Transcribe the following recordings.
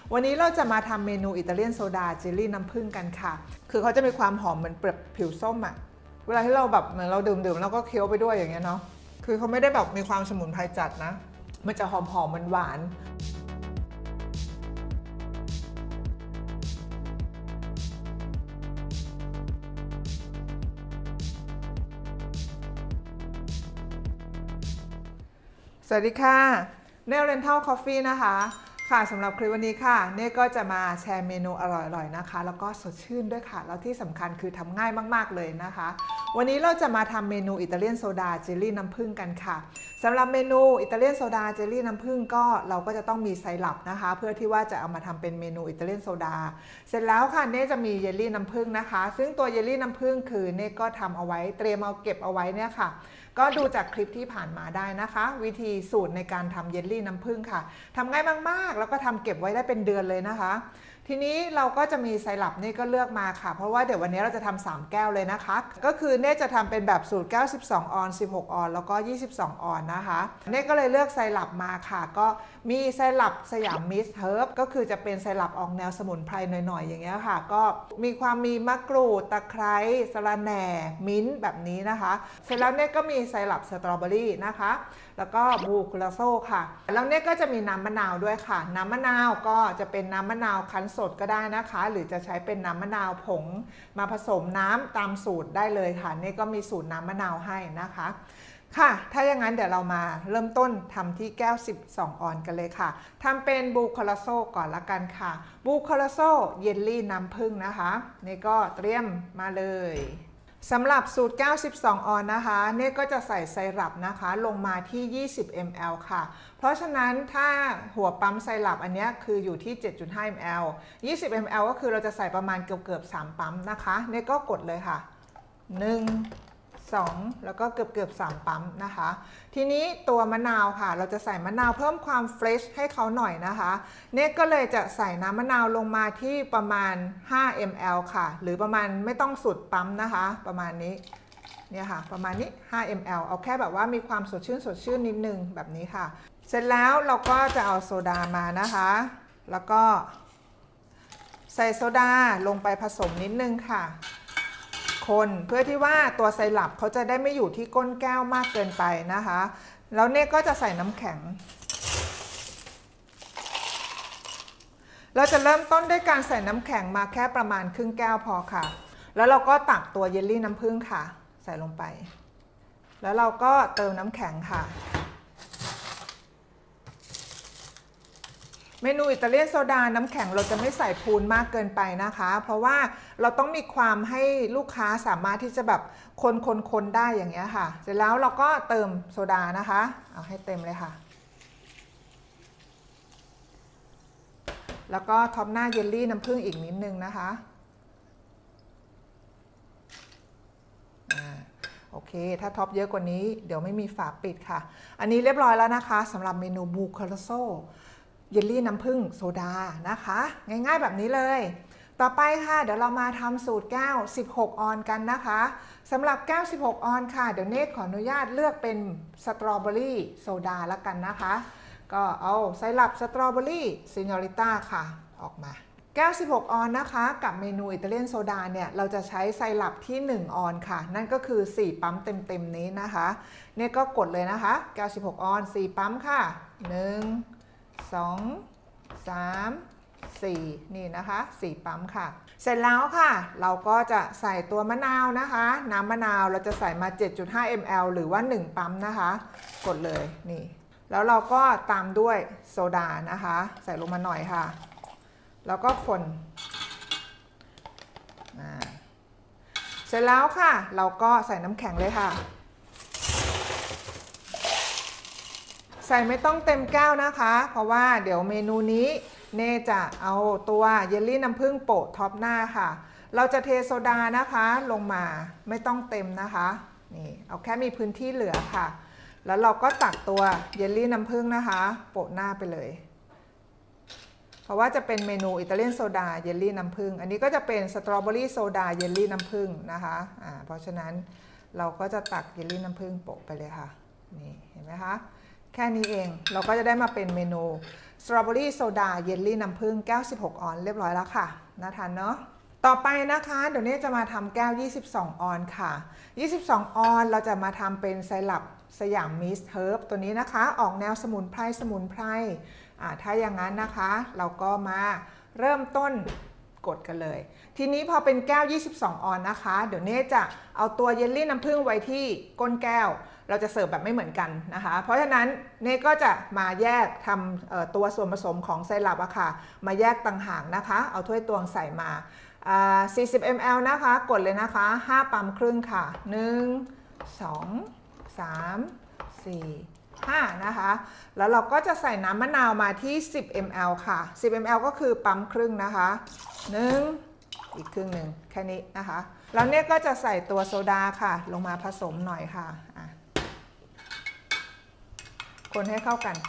วันนี้เราจะมาทำเมนูอิตาเลียนโซดาเจลลี่น้ำผึ้งกันค่ะคือเขาจะมีความหอมเหมือนเปลือกผิวส้มอะเวลาที่เราแบบเหมือนเราดื่มแล้วก็เคี้ยวไปด้วยอย่างเงี้ยเนาะคือเขาไม่ได้แบบมีความสมุนไพรจัดนะมันจะหอมๆหวานสวัสดีค่ะเนลเรนทัลคอฟฟี่นะคะค่ะสำหรับคลิปวันนี้ค่ะเน่ก็จะมาแชร์เมนูอร่อยๆนะคะแล้วก็สดชื่นด้วยค่ะแล้วที่สำคัญคือทำง่ายมากๆเลยนะคะวันนี้เราจะมาทำเมนูอิตาเลียนโซดาเจลลี่น้ำผึ้งกันค่ะสำหรับเมนูอิตาเลียนโซดาเจลลี่น้ำผึ้งก็เราก็จะต้องมีไซรัปนะคะเพื่อที่ว่าจะเอามาทำเป็นเมนูอิตาเลียนโซดาเสร็จแล้วค่ะเน่จะมีเยลลี่น้ำผึ้งนะคะซึ่งตัวเยลลี่น้ำผึ้งคือเน่ก็ทำเอาไว้เตรียมเอาเก็บเอาไว้เนี่ยค่ะก็ดูจากคลิปที่ผ่านมาได้นะคะวิธีสูตรในการทำเยลลี่น้ำผึ้งค่ะทำง่ายมากๆแล้วก็ทำเก็บไว้ได้เป็นเดือนเลยนะคะทีนี้เราก็จะมีไซรัปนี่ก็เลือกมาค่ะเพราะว่าเดี๋ยววันนี้เราจะทำ3แก้วเลยนะคะก็คือเน่จะทำเป็นแบบสูตร92ออน16ออนแล้วก็22ออนนะคะเน่ก็เลยเลือกไซรัปมาค่ะก็มีไซรัปสยามมิสเฮิร์บก็คือจะเป็นไซรัปออกแนวสมุนไพรหน่อยๆอย่างเงี้ยค่ะก็มีมะกรูดตะไคร้สะระแหน่มิ้นท์แบบนี้นะคะเสร็จแล้วเน่ก็มีไซรัปสตรอเบอรี่นะคะแล้วก็บูคุลาโซค่ะแล้วเนี่ยก็จะมีน้ำมะนาวด้วยค่ะน้ำมะนาวก็จะเป็นน้ำมะนาวคั้นสดก็ได้นะคะหรือจะใช้เป็นน้ำมะนาวผงมาผสมน้ำตามสูตรได้เลยค่ะนี่ก็มีสูตรน้ำมะนาวให้นะคะค่ะถ้าอย่างนั้นเดี๋ยวเรามาเริ่มต้นทำที่แก้ว12ออนกันเลยค่ะทำเป็นบูคาราโซก่อนละกันค่ะบูคาราโซเยลลี่น้ำผึ้งนะคะนี่ก็เตรียมมาเลยสำหรับสูตร92ออนนะคะเน่ก็จะใส่ไซรัปนะคะลงมาที่20 ml ค่ะเพราะฉะนั้นถ้าหัวปั๊มไซรัปอันนี้คืออยู่ที่7.5 ml 20 ml ก็คือเราจะใส่ประมาณเกือบ3ปั๊มนะคะเน่ก็กดเลยค่ะ1 2แล้วก็เกือบ3ปั๊มนะคะทีนี้ตัวมะนาวค่ะเราจะใส่มะนาวเพิ่มความเฟรชให้เขาหน่อยนะคะเน่ก็เลยจะใส่น้ำมะนาวลงมาที่ประมาณ5 ml ค่ะหรือประมาณไม่ต้องสุดปั๊มนะคะประมาณนี้เนี่ยค่ะประมาณนี้5 ml เอาแค่แบบว่ามีความสดชื่นนิดนึงแบบนี้ค่ะเสร็จแล้วเราก็จะเอาโซดามานะคะแล้วก็ใส่โซดาลงไปผสมนิดนึงค่ะคนเพื่อที่ว่าตัวไซรัปเขาจะได้ไม่อยู่ที่ก้นแก้วมากเกินไปนะคะแล้วเน่ก็จะใส่น้ำแข็งเราจะเริ่มต้นด้วยการใส่น้ำแข็งมาแค่ประมาณครึ่งแก้วพอค่ะแล้วเราก็ตักตัวเยลลี่น้ำผึ้งค่ะใส่ลงไปแล้วเราก็เติมน้ำแข็งค่ะเมนูอิตาเลียนโซดาน้ำแข็งเราจะไม่ใส่พูนมากเกินไปนะคะเพราะว่าเราต้องมีความให้ลูกค้าสามารถที่จะแบบคนได้อย่างเงี้ยค่ะเสร็จแล้วเราก็เติมโซดานะคะเอาให้เต็มเลยค่ะแล้วก็ท็อปหน้าเยลลี่น้ำผึ้งอีกนิดนึงนะคะโอเคถ้าท็อปเยอะกว่านี้เดี๋ยวไม่มีฝาปิดค่ะอันนี้เรียบร้อยแล้วนะคะสำหรับเมนูบูคาราโซเยลลี่น้ำผึ้งโซดานะคะง่ายๆแบบนี้เลยต่อไปค่ะเดี๋ยวเรามาทำสูตรแก้ว16ออนกันนะคะสำหรับแก้ว16ออนค่ะเดี๋ยวเนทขออนุญาตเลือกเป็นสตรอเบอรี่โซดาละกันนะคะก็เอาไซรัปสตรอเบอรี่ซิญอริต้าค่ะออกมาแก้ว16ออนนะคะกับเมนูอิตาเลียนโซดาเนี่ยเราจะใช้ไซรัปที่1ออนค่ะนั่นก็คือ4ปั๊มเต็มนี้นะคะเนี่ยก็กดเลยนะคะแก้ว16ออน4ปั๊มค่ะ1 2 3 4นี่นะคะ4ปั๊มค่ะเสร็จแล้วค่ะเราก็จะใส่ตัวมะนาวนะคะน้ำมะนาวเราจะใส่มา 7.5 ml หรือว่า1ปั๊มนะคะกดเลยนี่แล้วเราก็ตามด้วยโซดานะคะใส่ลงมาหน่อยค่ะแล้วก็คนเสร็จแล้วค่ะเราก็ใส่น้ำแข็งเลยค่ะใส่ไม่ต้องเต็มแก้วนะคะเพราะว่าเดี๋ยวเมนูนี้เน่จะเอาตัวเยลลี่น้ำผึ้งโปะท็อปหน้าค่ะเราจะเทโซดานะคะลงมาไม่ต้องเต็มนะคะนี่เอาแค่มีพื้นที่เหลือค่ะแล้วเราก็ตักตัวเยลลี่น้ำผึ้งนะคะโปะหน้าไปเลยเพราะว่าจะเป็นเมนูอิตาเลียนโซดาเยลลี่น้ำผึ้งอันนี้ก็จะเป็นสตรอเบอรี่โซดาเยลลี่น้ำผึ้งนะคะเพราะฉะนั้นเราก็จะตักเยลลี่น้ำผึ้งโปะไปเลยค่ะนี่เห็นไหมคะแค่นี้เองเราก็จะได้มาเป็นเมนูสตรอเบอรี่โซดาเยลลี่น้ำผึ้งแก้ว16ออนซ์เรียบร้อยแล้วค่ะน่าทานเนาะต่อไปนะคะเดี๋ยวนี้จะมาทำแก้ว22ออนซ์ค่ะ22ออนซ์เราจะมาทำเป็นไซรัปสยามมิสเฮิร์บตัวนี้นะคะออกแนวสมุนไพรถ้าอย่างนั้นนะคะเราก็มาเริ่มต้นกดกันเลยทีนี้พอเป็นแก้ว22ออนซ์นะคะเดี๋ยวนี้จะเอาตัวเยลลี่น้ำผึ้งไว้ที่ก้นแก้วเราจะเสิร์ฟแบบไม่เหมือนกันนะคะเพราะฉะนั้นเน่ก็จะมาแยกทำตัวส่วนผสมของไซรัปอะค่ะมาแยกต่างหากนะคะเอาถ้วยตวงใส่มา40 ml นะคะกดเลยนะคะ5ปั๊มครึ่งค่ะ1 2 3 4 5นะคะแล้วเราก็จะใส่น้ำมะนาวมาที่10 ml ค่ะ10 ml ก็คือปั๊มครึ่งนะคะ1อีกครึ่งหนึ่งแค่นี้นะคะแล้วเนี่ยก็จะใส่ตัวโซดาค่ะลงมาผสมหน่อยค่ะคนให้เข้ากัน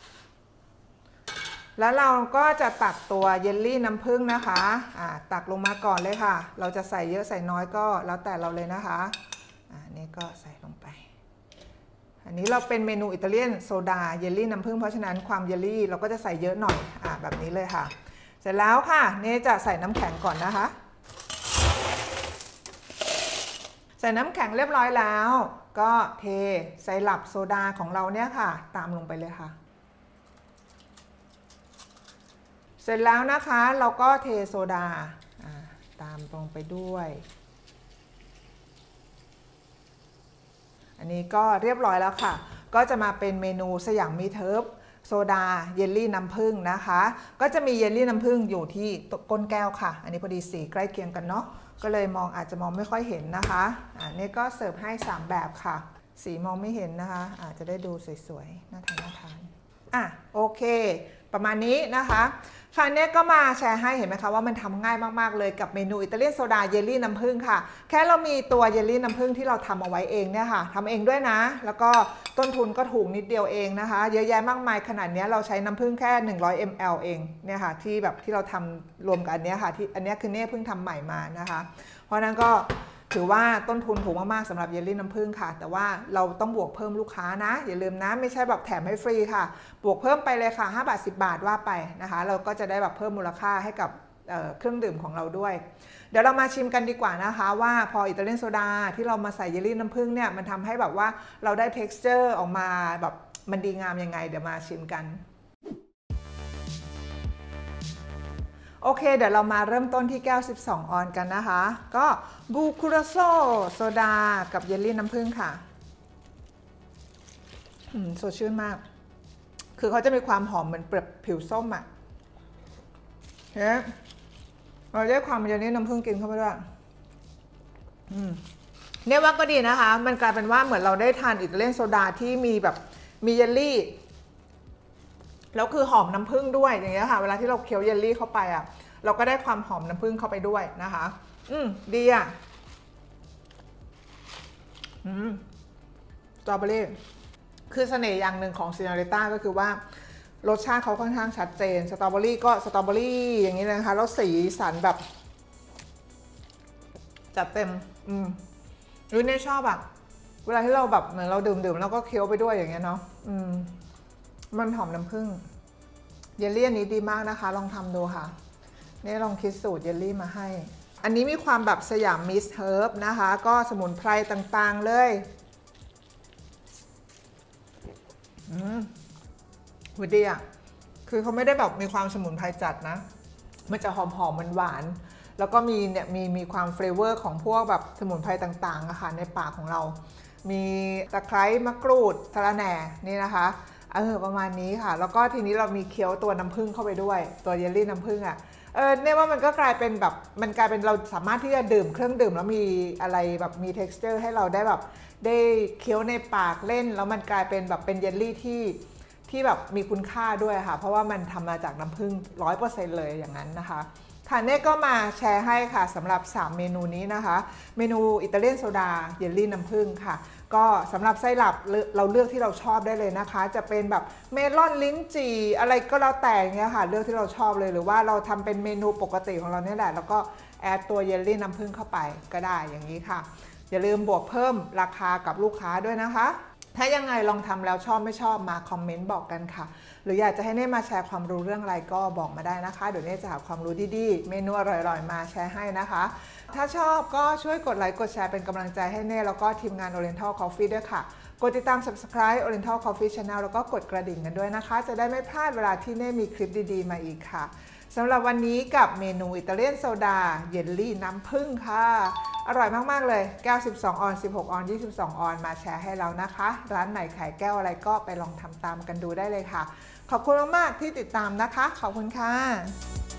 แล้วเราก็จะตักตัวเยลลี่น้ำผึ้งนะคะตักลงมาก่อนเลยค่ะเราจะใส่เยอะใส่น้อยก็แล้วแต่เราเลยนะคะนี่ก็ใส่ลงไปอันนี้เราเป็นเมนูอิตาเลียนโซดาเยลลี่น้ำผึ้งเพราะฉะนั้นความเยลลี่เราก็จะใส่เยอะหน่อยแบบนี้เลยค่ะเสร็จแล้วค่ะนี่จะใส่น้ำแข็งก่อนนะคะใส่น้ำแข็งเรียบร้อยแล้วก็เทไซรัปโซดาของเราเนี่ยค่ะตามลงไปเลยค่ะเสร็จแล้วนะคะเราก็เทโซดาตามลงไปด้วยอันนี้ก็เรียบร้อยแล้วค่ะก็จะมาเป็นเมนูสยามมิสเฮิร์บโซดาเยลลี่น้ำผึ้งนะคะก็จะมีเยลลี่น้ำผึ้งอยู่ที่ก้นแก้วค่ะอันนี้พอดีสีใกล้เคียงกันเนาะก็เลยอาจจะมองไม่ค่อยเห็นนะคะนี่ก็เสิร์ฟให้3แบบค่ะสีมองไม่เห็นนะคะอาจจะได้ดูสวยๆน่าทานโอเคประมาณนี้นะคะคราวนี้ก็มาแชร์ให้เห็นไหมคะว่ามันทำง่ายมากๆเลยกับเมนูอิตาเลียนโซดาเยลลี่น้ำผึ้งค่ะแค่เรามีตัวเยลลี่น้ำผึ้งที่เราทำเอาไว้เองเนี่ยค่ะทำเองด้วยนะแล้วก็ต้นทุนก็ถูกนิดเดียวเองนะคะเยอะแยะมากมายขนาดนี้เราใช้น้ำผึ้งแค่100 ml เองเนี่ยค่ะที่เราทำรวมกันอันนี้ค่ะที่อันนี้คือเน่เพิ่งทำใหม่มานะคะเพราะนั้นก็ถือว่าต้นทุนถูกมากๆสำหรับเยลลี่น้ำผึ้งค่ะแต่ว่าเราต้องบวกเพิ่มลูกค้านะอย่าลืมนะไม่ใช่แบบแถมให้ฟรีค่ะบวกเพิ่มไปเลยค่ะ5 บาท 10 บาทว่าไปนะคะเราก็จะได้แบบเพิ่มมูลค่าให้กับเครื่องดื่มของเราด้วยเดี๋ยวเรามาชิมกันดีกว่านะคะว่าพออิตาเลียนโซดาที่เรามาใส่เยลลี่น้ำผึ้งเนี่ยมันทำให้แบบว่าเราได้ texture ออกมาแบบมันดีงามยังไงเดี๋ยวมาชิมกันโอเคเดี๋ยวเรามาเริ่มต้นที่แก้ว12ออนซ์กันนะคะก็บูคูราโซโซดากับเยลลี่น้ำผึ้งค่ะสดชื่นมากคือเขาจะมีความหอมเหมือนเปลือกผิวส้มอ่ะเราได้ความเยลลี่น้ำผึ้งกินเข้าไปด้วยเนี่ยว่าก็ดีนะคะมันกลายเป็นว่าเหมือนเราได้ทานอิตาเลียนโซดาที่มีแบบมีเยลลี่แล้วคือหอมน้ำผึ้งด้วยอย่างเงี้ยค่ะเวลาที่เราเคี้ยวเยลลี่เข้าไปอ่ะเราก็ได้ความหอมน้ำผึ้งเข้าไปด้วยนะคะดีอ่ะสตรอเบอรี่คือเสน่ห์อย่างหนึ่งของซีนาริต้าก็คือว่ารสชาติเขาค่อนข้างชัดเจนสตรอเบอรี่ก็สตรอเบอรี่อย่างนี้นะคะแล้วสีสันแบบจัดเต็มเนี่ยชอบอ่ะเวลาที่เราแบบเหมือนเราดื่มแล้วก็เคี้ยวไปด้วยอย่างเงี้ยเนาะมันหอมน้ำผึ้งเยลลี่อันนี้ดีมากนะคะลองทำดูค่ะนี่ลองคิดสูตรเยลลี่มาให้อันนี้มีความแบบสยามมิสเฮิร์บนะคะก็สมุนไพรต่างๆเลยหุยดีอ่ะคือเขาไม่ได้แบบมีความสมุนไพรจัดนะมันจะหอมๆหวานๆแล้วก็มีเนี่ยมีความเฟลเวอร์ของพวกแบบสมุนไพรต่างๆอะค่ะในปากของเรามีตะไคร้มะกรูดสะระแหน่นี่นะคะประมาณนี้ค่ะแล้วก็ทีนี้เรามีเคี้ยวตัวน้ำผึ้งเข้าไปด้วยตัวเยลลี่น้ำผึ้งอ่ะเนี่ยว่ามันก็กลายเป็นแบบมันกลายเป็นเราสามารถที่จะดื่มเครื่องดื่มแล้วมีอะไรแบบมี texture ให้เราได้แบบได้เคี้ยวในปากเล่นแล้วมันกลายเป็นแบบเป็นเยลลี่ที่แบบมีคุณค่าด้วยค่ะเพราะว่ามันทำมาจากน้ำผึ้ง 100% เลยอย่างนั้นนะคะค่ะเนี่ยก็มาแชร์ให้ค่ะสำหรับ3เมนูนี้นะคะเมนูอิตาเลียนโซดาเยลลี่น้ำผึ้งค่ะก็สำหรับไส้หลับเราเลือกที่เราชอบได้เลยนะคะจะเป็นแบบเมลอนลิ้นจี่อะไรก็แล้วแต่เงี้ยค่ะเลือกที่เราชอบเลยหรือว่าเราทำเป็นเมนูปกติของเราเนี่ยแหละแล้วก็แอดตัวเยลลี่น้ำผึ้งเข้าไปก็ได้อย่างนี้ค่ะอย่าลืมบวกเพิ่มราคากับลูกค้าด้วยนะคะถ้ายังไงลองทำแล้วชอบไม่ชอบมาคอมเมนต์บอกกันค่ะหรืออยากจะให้เน่มาแชร์ความรู้เรื่องอะไรก็บอกมาได้นะคะเดี๋ยวเน่จะหาความรู้ดีๆเมนูอร่อยๆมาแชร์ให้นะคะถ้าชอบก็ช่วยกดไลค์กดแชร์เป็นกำลังใจให้เน่แล้วก็ทีมงาน Oriental Coffee ด้วยค่ะกดติดตาม Subscribe Oriental Coffee Channel แล้วก็กดกระดิ่งกันด้วยนะคะจะได้ไม่พลาดเวลาที่เน่มีคลิปดีๆมาอีกค่ะสำหรับวันนี้กับเมนูอิตาเลียนโซดาเยลลี่น้ำผึ้งค่ะอร่อยมากๆเลยแก้ว12 ออน 16 ออน 22 ออนมาแชร์ให้เรานะคะร้านไหนขายแก้วอะไรก็ไปลองทำตามกันดูได้เลยค่ะขอบคุณมากๆที่ติดตามนะคะขอบคุณค่ะ